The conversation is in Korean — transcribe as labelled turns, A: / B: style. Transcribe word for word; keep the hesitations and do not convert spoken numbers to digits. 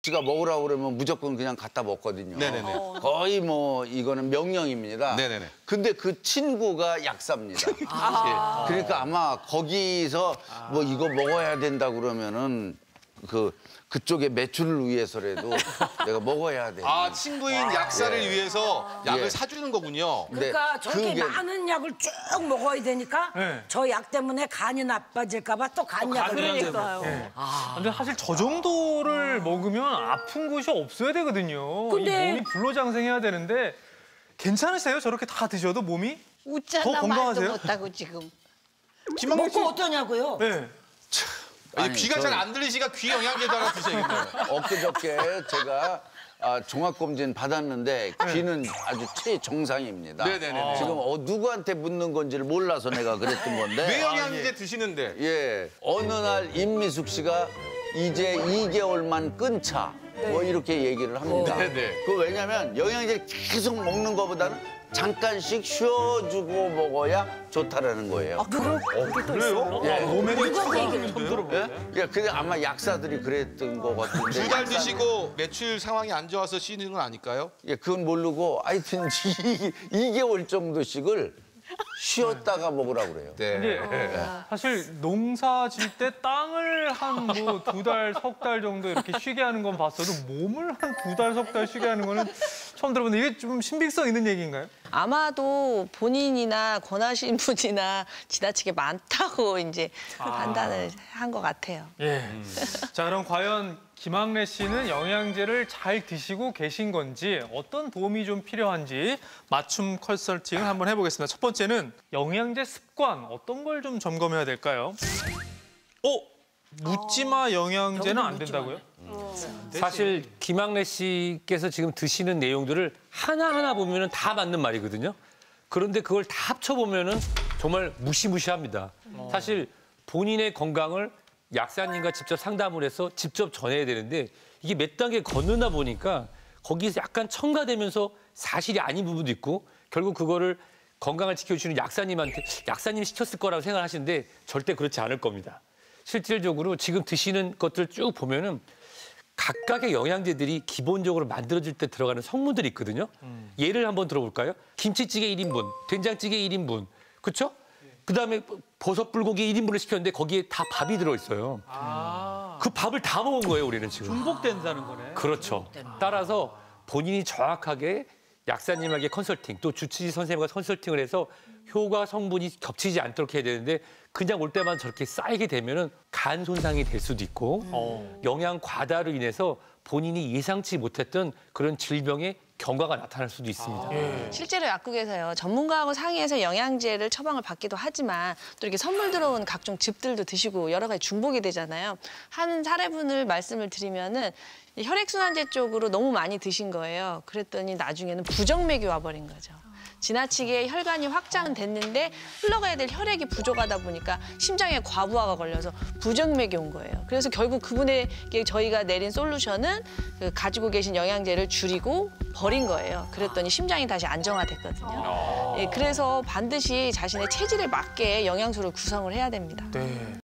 A: 씨가 먹으라고 그러면 무조건 그냥 갖다 먹거든요.
B: 네네네.
A: 거의 뭐 이거는 명령입니다.
B: 네네네.
A: 근데 그 친구가 약사입니다. 아. 그러니까 아마 거기서 뭐 이거 먹어야 된다 그러면은 그 그쪽의 매출을 위해서라도 내가 먹어야 돼.
B: 아, 친구인 약사를
A: 예.
B: 위해서 약을
A: 예.
B: 사주는 거군요.
C: 그러니까
A: 네,
C: 저렇게
A: 그게-
C: 많은 약을 쭉 먹어야 되니까
D: 네.
C: 저 약 때문에 간이 나빠질까 봐 또 간약을
E: 그러니까요.
D: 네. 근데 사실 저 정도를 먹으면 아픈 곳이 없어야 되거든요.
C: 근데-
D: 이 몸이 불로장생해야 되는데 괜찮으세요? 저렇게 다 드셔도 몸이? 더
E: 웃잖아 말도
D: 건강하세요?
E: 못하고 지금.
B: 김학래 씨,
C: 먹고 어떠냐고요?
D: 네.
B: 아니,
A: 아니,
B: 귀가
A: 저-
B: 잘 안 들리시니까 귀 영양제도 하나 드셔야겠네요.
A: 엊그저께 제가 아, 종합검진 받았는데 귀는 아주 최정상입니다.
B: 네네네.
A: 지금 어, 누구한테 묻는 건지를 몰라서 내가 그랬던 건데.
B: 뇌영양제 드시는데.
A: 예. 어느 날 임미숙 씨가 이제 이 개월만 끊자. 뭐 이렇게 얘기를 합니다.
B: 네네.
A: 그 왜냐면 영양제를 계속 먹는 것보다는 잠깐씩 쉬어주고 먹어야 좋다라는 거예요.
C: 그럼 그게 또 있어요.
A: 예.
D: 몸에
C: 누가 얘기를
A: 예? 예, 근데 아마 약사들이 그랬던 것 같은데.
B: 두 달 드시고 매출 상황이 안 좋아서 쉬는 건 아닐까요?
A: 예, 그건 모르고 하여튼 이 개월 정도씩을 쉬었다가 먹으라고 그래요.
D: 근데
B: 네.
D: 사실 농사 질 때 땅을 한 뭐 두 달, 석 달 정도 이렇게 쉬게 하는 건 봤어도 몸을 한 두 달, 석 달 쉬게 하는 거는 처음 들어보는데 이게 좀 신빙성 있는 얘기인가요?
E: 아마도 본인이나 권하신 분이나 지나치게 많다고 이제 판단을 한 것 같아요.
D: 예. 자, 그럼 과연 김학래 씨는 영양제를 잘 드시고 계신 건지 어떤 도움이 좀 필요한지 맞춤 컨설팅을 한번 해보겠습니다. 첫 번째는 영양제 습관 어떤 걸 좀 점검해야 될까요? 어? 묻지마 영양제는 안 된다고요?
F: 사실 김학래 씨께서 지금 드시는 내용들을 하나하나 보면은 다 맞는 말이거든요. 그런데 그걸 다 합쳐보면은 정말 무시무시합니다. 사실 본인의 건강을 약사님과 직접 상담을 해서 직접 전해야 되는데 이게 몇 단계 건너다 보니까 거기서 약간 첨가되면서 사실이 아닌 부분도 있고 결국 그거를 건강을 지켜주시는 약사님한테 약사님이 시켰을 거라고 생각하시는데 절대 그렇지 않을 겁니다. 실질적으로 지금 드시는 것들 쭉 보면은 각각의 영양제들이 기본적으로 만들어질 때 들어가는 성분들이 있거든요. 음. 예를 한번 들어볼까요? 김치찌개 일 인분, 된장찌개 일 인분, 그렇죠? 그다음에 버섯 불고기 일 인분을 시켰는데 거기에 다 밥이 들어있어요.
D: 아.
F: 그 밥을 다 먹은 거예요, 우리는 지금.
D: 중복된다는 거네.
F: 그렇죠. 따라서 본인이 정확하게 약사님에게 컨설팅, 또 주치의 선생님과 컨설팅을 해서 효과 성분이 겹치지 않도록 해야 되는데 그냥 올 때만 저렇게 쌓이게 되면은 간 손상이 될 수도 있고 음. 영양 과다로 인해서 본인이 예상치 못했던 그런 질병의 경과가 나타날 수도 있습니다.
D: 아. 예.
E: 실제로 약국에서요. 전문가하고 상의해서 영양제를 처방을 받기도 하지만 또 이렇게 선물 들어온 각종 즙들도 드시고 여러 가지 중복이 되잖아요. 한 사례분을 말씀을 드리면은 혈액순환제 쪽으로 너무 많이 드신 거예요. 그랬더니 나중에는 부정맥이 와버린 거죠. 지나치게 혈관이 확장은 됐는데 흘러가야 될 혈액이 부족하다 보니까 심장에 과부하가 걸려서 부정맥이 온 거예요. 그래서 결국 그분에게 저희가 내린 솔루션은 그 가지고 계신 영양제를 줄이고 버린 거예요. 그랬더니 심장이 다시 안정화됐거든요. 예, 그래서 반드시 자신의 체질에 맞게 영양소를 구성을 해야 됩니다.
D: 네.